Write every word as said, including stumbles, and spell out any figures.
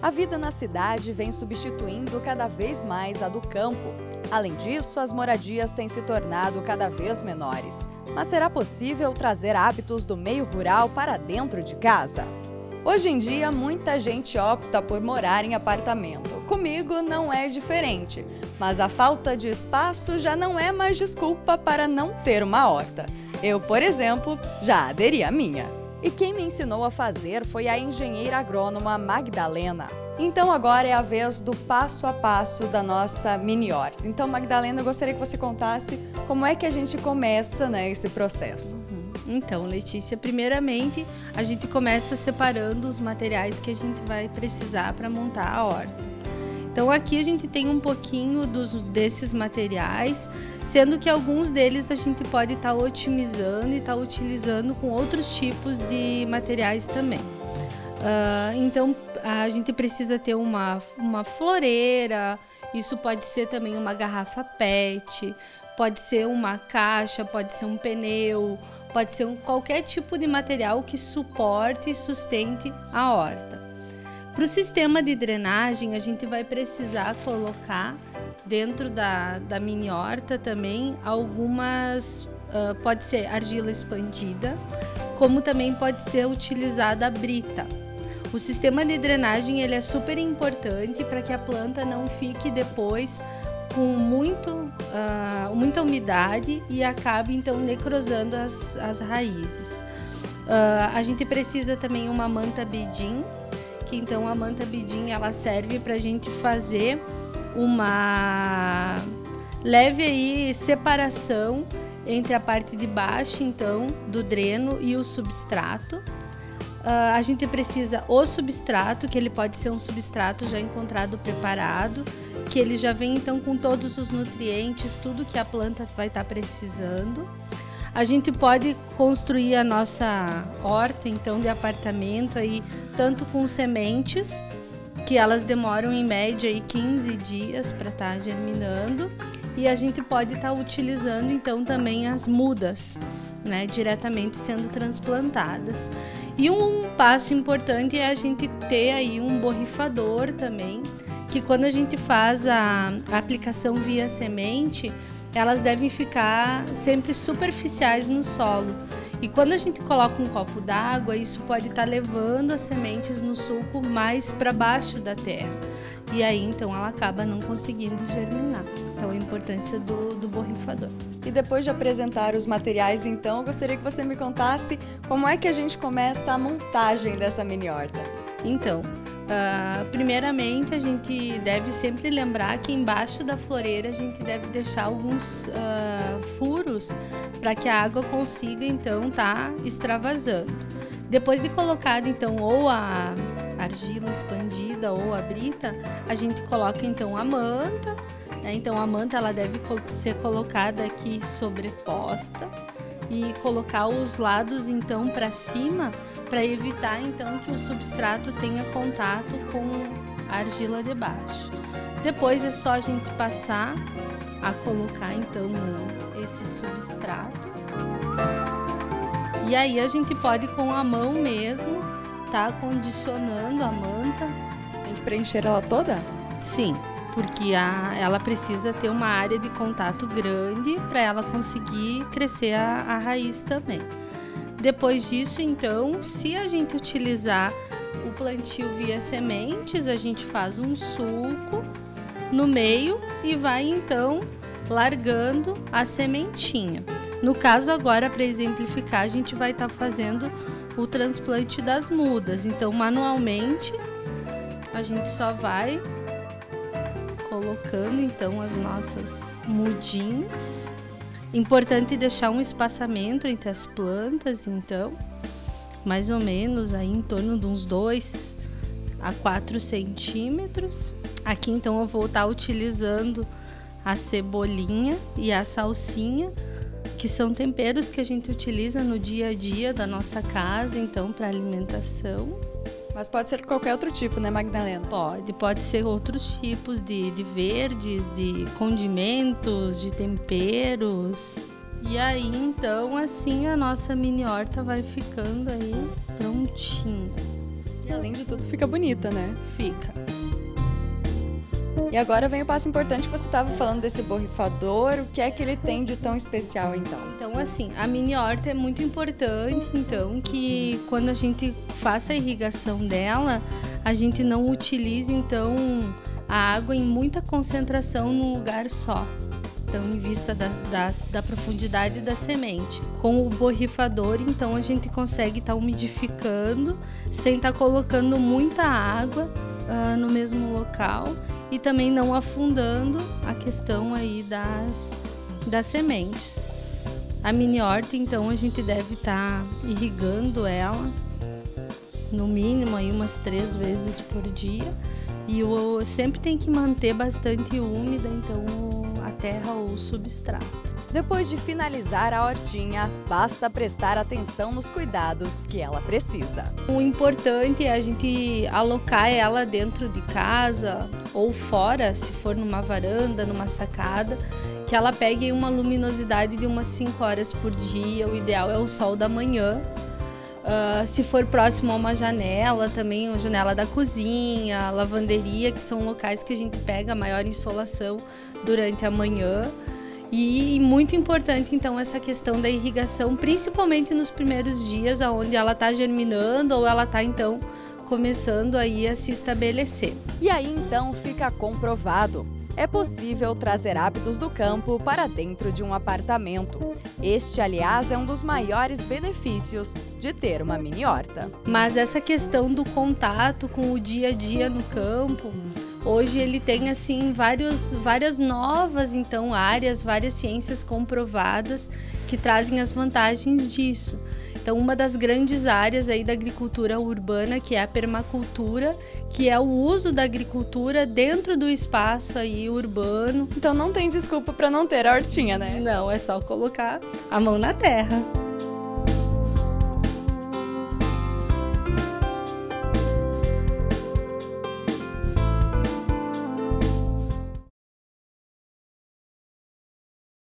A vida na cidade vem substituindo cada vez mais a do campo. Além disso, as moradias têm se tornado cada vez menores. Mas será possível trazer hábitos do meio rural para dentro de casa? Hoje em dia, muita gente opta por morar em apartamento. Comigo não é diferente, mas a falta de espaço já não é mais desculpa para não ter uma horta. Eu, por exemplo, já aderi à minha. E quem me ensinou a fazer foi a engenheira agrônoma Magdalena. Então agora é a vez do passo a passo da nossa mini horta. Então, Magdalena, eu gostaria que você contasse como é que a gente começa, né, esse processo. Então, Letícia, primeiramente a gente começa separando os materiais que a gente vai precisar para montar a horta. Então aqui a gente tem um pouquinho dos, desses materiais, sendo que alguns deles a gente pode estar tá otimizando e estar tá utilizando com outros tipos de materiais também. Uh, então a gente precisa ter uma, uma floreira, isso pode ser também uma garrafa pet, pode ser uma caixa, pode ser um pneu, pode ser um, qualquer tipo de material que suporte e sustente a horta. Para o sistema de drenagem, a gente vai precisar colocar dentro da, da mini horta também algumas, uh, pode ser argila expandida, como também pode ser utilizada a brita. O sistema de drenagem ele é super importante para que a planta não fique depois com muito, uh, muita umidade e acabe então necrosando as, as raízes. Uh, a gente precisa também uma manta bedim, que então a manta bedim ela serve para a gente fazer uma leve aí separação entre a parte de baixo então do dreno e o substrato. Uh, a gente precisa o substrato, que ele pode ser um substrato já encontrado preparado, que ele já vem então com todos os nutrientes, tudo que a planta vai estar precisando. A gente pode construir a nossa horta então de apartamento aí tanto com sementes, que elas demoram em média aí quinze dias para estar tá germinando, e a gente pode estar tá utilizando então também as mudas, né, diretamente sendo transplantadas. E um passo importante é a gente ter aí um borrifador também, que quando a gente faz a aplicação via semente, elas devem ficar sempre superficiais no solo. E quando a gente coloca um copo d'água, isso pode estar levando as sementes no sulco mais para baixo da terra. E aí, então, ela acaba não conseguindo germinar. Então, a importância do, do borrifador. E depois de apresentar os materiais, então, eu gostaria que você me contasse como é que a gente começa a montagem dessa mini horta. Então, Uh, primeiramente a gente deve sempre lembrar que embaixo da floreira a gente deve deixar alguns uh, furos para que a água consiga então estar tá extravasando. Depois de colocada então ou a argila expandida ou a brita, a gente coloca então a manta, né? Então a manta ela deve ser colocada aqui sobreposta e colocar os lados então para cima, para evitar então que o substrato tenha contato com a argila de baixo. Depois é só a gente passar a colocar então esse substrato. E aí a gente pode com a mão mesmo tá condicionando a manta. Tem que preencher ela toda? Sim, porque a, ela precisa ter uma área de contato grande para ela conseguir crescer a, a raiz também. Depois disso, então, se a gente utilizar o plantio via sementes, a gente faz um sulco no meio e vai então largando a sementinha. No caso agora, para exemplificar, a gente vai estar tá fazendo o transplante das mudas. Então, manualmente, a gente só vai colocando então as nossas mudinhas. Importante deixar um espaçamento entre as plantas, então, mais ou menos aí em torno de uns dois a quatro centímetros. Aqui então eu vou estar utilizando a cebolinha e a salsinha, que são temperos que a gente utiliza no dia a dia da nossa casa, então, para alimentação. Mas pode ser qualquer outro tipo, né, Magdalena? Pode, pode ser outros tipos de, de verdes, de condimentos, de temperos. E aí, então, assim a nossa mini horta vai ficando aí prontinha. E além de tudo, fica bonita, né? Fica. E agora vem o passo importante que você estava falando desse borrifador. O que é que ele tem de tão especial, então? Então, assim, a mini horta é muito importante, então, que quando a gente faça a irrigação dela, a gente não utilize, então, a água em muita concentração num lugar só. Então, em vista da, da, da profundidade da semente. Com o borrifador, então, a gente consegue estar tá umidificando, sem estar tá colocando muita água uh, no mesmo local e também não afundando a questão aí das, das sementes. A mini horta, então, a gente deve estar tá irrigando ela, no mínimo, aí umas três vezes por dia. E o, sempre tem que manter bastante úmida, então, a terra ou o substrato. Depois de finalizar a hortinha, basta prestar atenção nos cuidados que ela precisa. O importante é a gente alocar ela dentro de casa ou fora, se for numa varanda, numa sacada, que ela pegue uma luminosidade de umas cinco horas por dia. O ideal é o sol da manhã. Uh, se for próximo a uma janela, também a janela da cozinha, a lavanderia, que são locais que a gente pega maior insolação durante a manhã. E, e muito importante, então, essa questão da irrigação, principalmente nos primeiros dias, onde ela está germinando ou ela está, então, começando aí a se estabelecer. E aí, então, fica comprovado. É possível trazer hábitos do campo para dentro de um apartamento. Este, aliás, é um dos maiores benefícios de ter uma mini horta. Mas essa questão do contato com o dia a dia no campo, hoje ele tem assim vários, várias novas então áreas, várias ciências comprovadas que trazem as vantagens disso. Então, uma das grandes áreas aí da agricultura urbana, que é a permacultura, que é o uso da agricultura dentro do espaço aí urbano. Então não tem desculpa para não ter a hortinha, né? Não, é só colocar a mão na terra.